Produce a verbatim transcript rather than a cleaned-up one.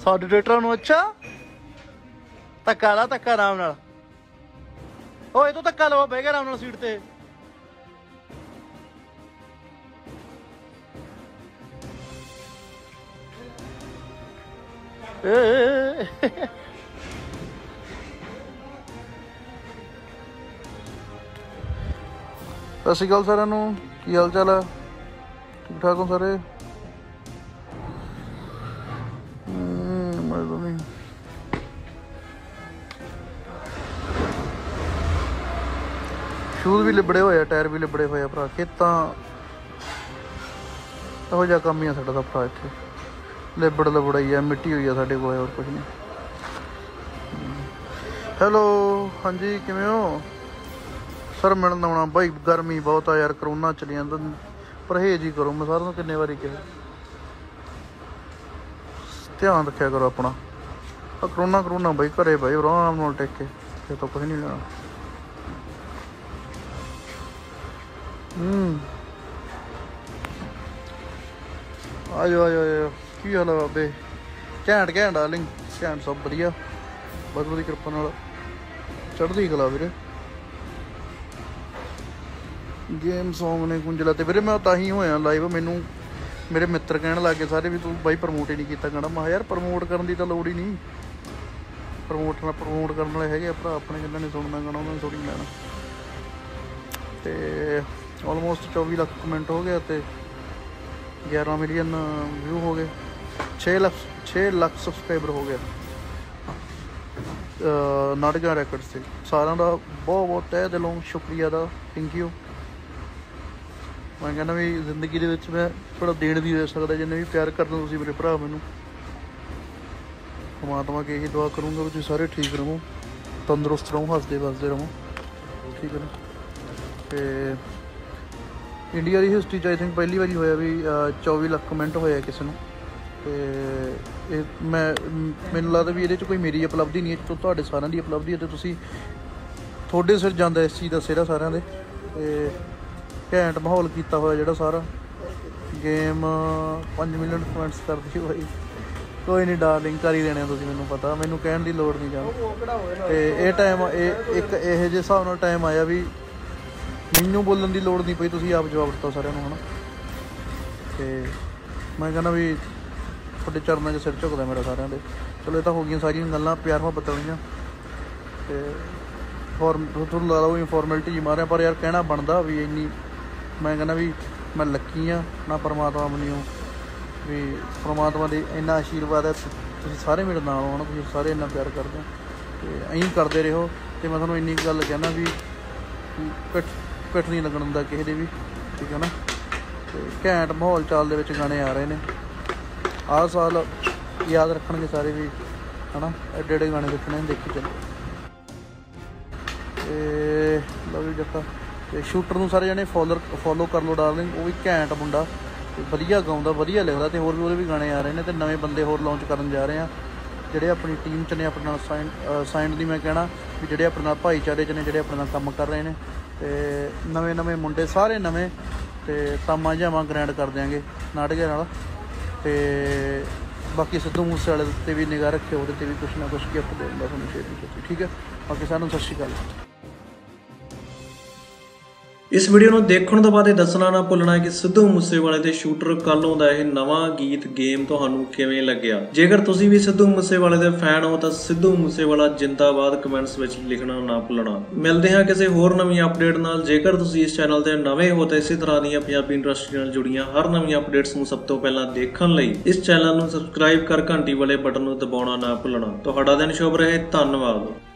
ਸਾਡੇ ਟਰੈਕਟਰਾਂ ਨੂੰ। ਅੱਛਾ ਧੱਕਾ ਲਾ, ਧੱਕਾ ਆਰਾਮ ਨਾਲ। ਓਏ ਇਹ ਤੋਂ ਧੱਕਾ ਲਵਾ, ਬਹਿ ਗਿਆ ਆਰਾਮ ਨਾਲ ਸੀਟ ਤੇ। ਸਤਿ ਸ਼੍ਰੀ ਅਕਾਲ ਸਾਰਿਆਂ ਨੂੰ, ਕੀ ਹਾਲ ਚਾਲ ਹੈ? ਠੀਕ ਠਾਕ ਹੋ ਸਾਰੇ? ਸ਼ੂਜ਼ ਵੀ ਲਿਬੜੇ ਹੋਏ ਆ, ਟਾਇਰ ਵੀ ਲਿਬੜੇ ਹੋਏ ਆ ਭਰਾ। ਖੇਤਾਂ ਇਹੋ ਜਿਹਾ ਕੰਮ ਹੀ ਆ ਸਾਡਾ ਤਾਂ ਭਰਾ। ਇੱਥੇ ਲਿਬੜ ਲਬੜਾਈ ਆ, ਮਿੱਟੀ ਹੋਈ ਆ ਸਾਡੇ ਕੋਲ, ਹੋਰ ਕੁਛ ਨਹੀਂ। ਹੈਲੋ, ਹਾਂਜੀ ਕਿਵੇਂ ਹੋ ਸਰ? ਮਿਲਣ ਆਉਣਾ ਬਾਈ। ਗਰਮੀ ਬਹੁਤ ਆ ਯਾਰ, ਕਰੋਨਾ ਚੱਲੀ ਜਾਂਦਾ, ਪਰਹੇਜ਼ ਹੀ ਕਰੋ। ਮੈਂ ਸਾਰਿਆਂ ਨੂੰ ਕਿੰਨੇ ਵਾਰੀ ਕਿਹਾ, ਧਿਆਨ ਰੱਖਿਆ ਕਰੋ ਆਪਣਾ। ਆ ਕਰੋਨਾ ਕਰੋਨਾ ਬਾਈ, ਘਰੇ ਬਾਈ ਆਰਾਮ ਨਾਲ ਟਿਕ ਕੇ, ਫਿਰ ਤਾਂ ਕੁਛ ਨਹੀਂ ਲੈਣਾ। ਹੂੰ ਆ ਜਾਓ ਆ ਜਾਓ ਆ ਜਾਓ। ਕੀ ਹਾਲ ਆ ਬਾਬੇ? ਘੈਂਟ ਘੈਂਟ ਡਾਰਲਿੰਗ, ਘੈਂਟ ਸਭ ਵਧੀਆ, ਵਾਹਿਗੁਰੂ ਦੀ ਕਿਰਪਾ ਨਾਲ ਚੜ੍ਹਦੀ ਕਲਾ ਵੀਰੇ। ਗੇਮ ਸੌਂਗ ਨੇ ਕੁੰਜਲਾ ਤੇ ਵੀਰੇ ਮੈਂ ਤਾਂ ਹੀ ਹੋਇਆ ਲਾਈਵ। ਮੈਨੂੰ ਮੇਰੇ ਮਿੱਤਰ ਕਹਿਣ ਲੱਗ ਗਏ ਸਾਰੇ ਵੀ ਤੂੰ ਬਾਈ ਪ੍ਰਮੋਟ ਹੀ ਨਹੀਂ ਕੀਤਾ ਗਾਣਾ। ਮੈਂ ਯਾਰ ਪ੍ਰਮੋਟ ਕਰਨ ਦੀ ਤਾਂ ਲੋੜ ਹੀ ਨਹੀਂ। ਪ੍ਰਮੋਟ ਪ੍ਰਮੋਟ ਕਰਨ ਵਾਲੇ ਹੈਗੇ ਆ ਭਰਾ ਆਪਣੇ, ਜਿਨ੍ਹਾਂ ਨੇ ਸੁਣਨਾ ਗਾਣਾ ਉਹਨਾਂ ਨੇ ਥੋੜ੍ਹੀ ਲੈਣਾ। ਅਤੇ ਆਲਮੋਸਟ ਚੌਵੀ ਲੱਖ ਕਮੈਂਟ ਹੋ ਗਿਆ ਅਤੇ ਗਿਆਰਾਂ ਮਿਲੀਅਨ ਵਿਊ ਹੋ ਗਏ। ਛੇ ਲੱਖ ਛੇ ਲੱਖ ਸਬਸਕ੍ਰਾਈਬਰ ਹੋ ਗਿਆ ਨਾਟਕਾਂ ਰੈਕਡਸ 'ਤੇ। ਸਾਰਿਆਂ ਦਾ ਬਹੁਤ ਬਹੁਤ ਤਹਿ ਦਿਲੋਂ ਸ਼ੁਕਰੀਆ ਦਾ, ਥੈਂਕ ਯੂ। ਮੈਂ ਕਹਿੰਦਾ ਵੀ ਜ਼ਿੰਦਗੀ ਦੇ ਵਿੱਚ ਮੈਂ ਥੋੜ੍ਹਾ ਦੇਣ ਵੀ ਦੇ ਸਕਦਾ, ਜਿੰਨੇ ਵੀ ਪਿਆਰ ਕਰਦੇ ਤੁਸੀਂ ਮੇਰੇ ਭਰਾ ਮੈਨੂੰ। ਪਰਮਾਤਮਾ ਅੱਗੇ ਇਹੀ ਦੁਆ ਕਰੂੰਗਾ ਵੀ ਤੁਸੀਂ ਸਾਰੇ ਠੀਕ ਰਹੋ, ਤੰਦਰੁਸਤ ਰਹੋ, ਹੱਸਦੇ ਵੱਸਦੇ ਰਹੋ, ਠੀਕ ਹੈ ਨਾ। ਅਤੇ ਇੰਡੀਆ ਦੀ ਹਿਸਟਰੀ 'ਚ ਆਈ ਥਿੰਕ ਪਹਿਲੀ ਵਾਰੀ ਹੋਇਆ ਵੀ ਚੌਵੀ ਲੱਖ ਕਮੈਂਟ ਹੋਏ ਆ ਕਿਸੇ ਨੂੰ। ਅਤੇ ਇਹ ਮੈਂ ਮੈਨੂੰ ਲੱਗਦਾ ਵੀ ਇਹਦੇ 'ਚ ਕੋਈ ਮੇਰੀ ਉਪਲਬਧੀ ਨਹੀਂ ਹੈ, ਤੁਹਾਡੇ ਸਾਰਿਆਂ ਦੀ ਉਪਲਬਧੀ ਹੈ। ਅਤੇ ਤੁਸੀਂ ਤੁਹਾਡੇ ਸਿਰ ਜਾਂਦਾ ਇਸ ਚੀਜ਼ ਦਾ ਸਿਹਰਾ ਸਾਰਿਆਂ ਦੇ। ਅਤੇ ਘੈਂਟ ਮਾਹੌਲ ਕੀਤਾ ਹੋਇਆ ਜਿਹੜਾ ਸਾਰਾ। ਗੇਮ ਪੰਜ ਮਿਲੀਅਨ ਕਮੈਂਟਸ ਕਰਦੀ ਬਾਈ। ਕੋਈ ਨਹੀਂ ਡਾਰਲਿੰਗ, ਕਰ ਹੀ ਦੇਣੇ ਤੁਸੀਂ, ਮੈਨੂੰ ਪਤਾ, ਮੈਨੂੰ ਕਹਿਣ ਦੀ ਲੋੜ ਨਹੀਂ ਜਾਣ। ਅਤੇ ਇਹ ਟਾਈਮ ਇਹ ਇੱਕ ਇਹੋ ਜਿਹੇ ਹਿਸਾਬ ਨਾਲ ਟਾਈਮ ਆਇਆ ਵੀ ਮੈਨੂੰ ਬੋਲਣ ਦੀ ਲੋੜ ਨਹੀਂ ਪਈ, ਤੁਸੀਂ ਆਪ ਜਵਾਬ ਦਿੱਤਾ ਸਾਰਿਆਂ ਨੂੰ, ਹੈ ਨਾ। ਅਤੇ ਮੈਂ ਕਹਿੰਦਾ ਵੀ ਤੁਹਾਡੇ ਚਰਨਾਂ 'ਚ ਸਿਰ ਝੁਕਦਾ ਮੇਰਾ ਸਾਰਿਆਂ ਦੇ। ਚਲੋ ਇਹ ਤਾਂ ਹੋ ਗਈਆਂ ਸਾਰੀਆਂ ਗੱਲਾਂ ਪਿਆਰ ਮੁਹੱਬਤ ਵਾਲੀਆਂ। ਅਤੇ ਫੋਰਮ ਤੁਹਾਨੂੰ ਲਾ ਲਓ ਇਨਫੋਰਮੈਲਿਟੀ ਜੀ ਮਾਰਿਆ, ਪਰ ਯਾਰ ਕਹਿਣਾ ਬਣਦਾ ਵੀ ਇੰਨੀ। ਮੈਂ ਕਹਿੰਦਾ ਵੀ ਮੈਂ ਲੱਕੀ ਹਾਂ ਨਾ, ਪਰਮਾਤਮਾ ਬਣੀ ਹੋ ਵੀ ਪਰਮਾਤਮਾ ਦੇ ਇੰਨਾ ਆਸ਼ੀਰਵਾਦ ਹੈ। ਤੁਸੀਂ ਸਾਰੇ ਮੇਰੇ ਨਾਲ ਹੋ ਨਾ, ਤੁਸੀਂ ਸਾਰੇ ਇੰਨਾ ਪਿਆਰ ਕਰਦੇ ਹੋ ਅਤੇ ਐਂ ਕਰਦੇ ਰਹੋ। ਅਤੇ ਮੈਂ ਤੁਹਾਨੂੰ ਇੰਨੀ ਗੱਲ ਕਹਿੰਦਾ ਵੀ ਪਿੱਠ ਪਿੱਠ ਨਹੀਂ ਲੱਗਣ ਦਿੰਦਾ ਕਿਸੇ ਦੇ ਵੀ, ਠੀਕ ਹੈ ਨਾ। ਅਤੇ ਘੈਂਟ ਮਾਹੌਲ ਚਾਲ ਦੇ ਵਿੱਚ ਗਾਣੇ ਆ ਰਹੇ ਨੇ। ਆਹ ਸਾਲ ਯਾਦ ਰੱਖਣਗੇ ਸਾਰੇ ਵੀ, ਹੈ ਨਾ, ਐਡੇ ਐਡੇ ਗਾਣੇ ਦੇਖਣੇ, ਦੇਖੀ ਚੱਲੋ। ਅਤੇ ਲਵ ਯੂ ਜੱਟਾ। ਅਤੇ ਸ਼ੂਟਰ ਨੂੰ ਸਾਰੇ ਜਣੇ ਫੋਲਰ ਫੋਲੋ ਕਰ ਲਓ ਡਾਰਲਿੰਗ, ਉਹ ਵੀ ਘੈਂਟ ਮੁੰਡਾ ਅਤੇ ਵਧੀਆ ਗਾਉਂਦਾ, ਵਧੀਆ ਲਿਖਦਾ। ਅਤੇ ਹੋਰ ਵੀ ਉਹਦੇ ਵੀ ਗਾਣੇ ਆ ਰਹੇ ਨੇ, ਅਤੇ ਨਵੇਂ ਬੰਦੇ ਹੋਰ ਲਾਂਚ ਕਰਨ ਜਾ ਰਹੇ ਆ ਜਿਹੜੇ ਆਪਣੀ ਟੀਮ 'ਚ ਨੇ, ਆਪਣੇ ਨਾਲ ਸਾਈਨ ਸਾਈਨ ਦੀ ਮੈਂ ਕਹਿਣਾ ਵੀ ਜਿਹੜੇ ਆਪਣੇ ਨਾਲ ਭਾਈਚਾਰੇ 'ਚ ਨੇ, ਜਿਹੜੇ ਆਪਣੇ ਨਾਲ ਕੰਮ ਕਰ ਰਹੇ ਨੇ। ਅਤੇ ਨਵੇਂ ਨਵੇਂ ਮੁੰਡੇ ਸਾਰੇ ਨਵੇਂ, ਅਤੇ ਤਾਮਾਂ ਜਾਵਾਂ ਗ੍ਰੈਂਡ ਕਰ ਦਿਆਂਗੇ ਨਾਟਕਾਂ ਨਾਲ। ਅਤੇ ਬਾਕੀ ਸਿੱਧੂ ਮੂਸੇ ਵਾਲੇ ਉੱਤੇ ਵੀ ਨਿਗਾਹ ਰੱਖਿਓ, ਉਹਦੇ 'ਤੇ ਵੀ ਕੁਛ ਨਾ ਕੁਛ ਗਿਫਟ ਦੇ ਦਿੰਦਾ ਤੁਹਾਨੂੰ ਛੇਤੀ ਛੇਤੀ, ਠੀਕ ਹੈ। ਬਾਕੀ ਸਾਨੂੰ ਸਤਿ ਸ਼੍ਰੀ ਅਕਾਲ। ਇਸ ਵੀਡੀਓ ਨੂੰ ਦੇਖਣ ਤੋਂ ਬਾਅਦ ਇਹ ਦੱਸਣਾ ਨਾ ਭੁੱਲਣਾ ਕਿ ਸਿੱਧੂ ਮੂਸੇਵਾਲੇ ਦੇ ਸ਼ੂਟਰ ਕੱਲੋਂ ਦਾ ਇਹ ਨਵਾਂ ਗੀਤ ਗੇਮ ਤੁਹਾਨੂੰ ਕਿਵੇਂ ਲੱਗਿਆ। ਜੇਕਰ ਤੁਸੀਂ ਵੀ ਸਿੱਧੂ ਮੂਸੇਵਾਲੇ ਦੇ ਫੈਨ ਹੋ ਤਾਂ ਸਿੱਧੂ ਮੂਸੇਵਾਲਾ ਜਿੰਦਾਬਾਦ ਕਮੈਂਟਸ ਵਿੱਚ ਲਿਖਣਾ ਨਾ ਭੁੱਲਣਾ। ਮਿਲਦੇ ਹਾਂ ਕਿਸੇ ਹੋਰ ਨਵੀਂ ਅਪਡੇਟ ਨਾਲ। ਜੇਕਰ ਤੁਸੀਂ ਇਸ ਚੈਨਲ ਤੇ ਨਵੇਂ ਹੋ ਤਾਂ ਇਸੇ ਤਰ੍ਹਾਂ ਦੀਆਂ ਪੰਜਾਬੀ ਇੰਡਸਟਰੀ ਨਾਲ ਜੁੜੀਆਂ ਹਰ ਨਵੀਂ ਅਪਡੇਟਸ ਨੂੰ ਸਭ ਤੋਂ ਪਹਿਲਾਂ ਦੇਖਣ ਲਈ ਇਸ ਚੈਨਲ ਨੂੰ ਸਬਸਕ੍ਰਾਈਬ ਕਰ ਘੰਟੀ ਵਾਲੇ ਬਟਨ ਨੂੰ ਦਬਾਉਣਾ ਨਾ ਭੁੱਲਣਾ। ਤੁਹਾਡਾ ਦਿਨ ਸ਼ੁਭ ਰਹੇ, ਧੰਨਵਾਦ।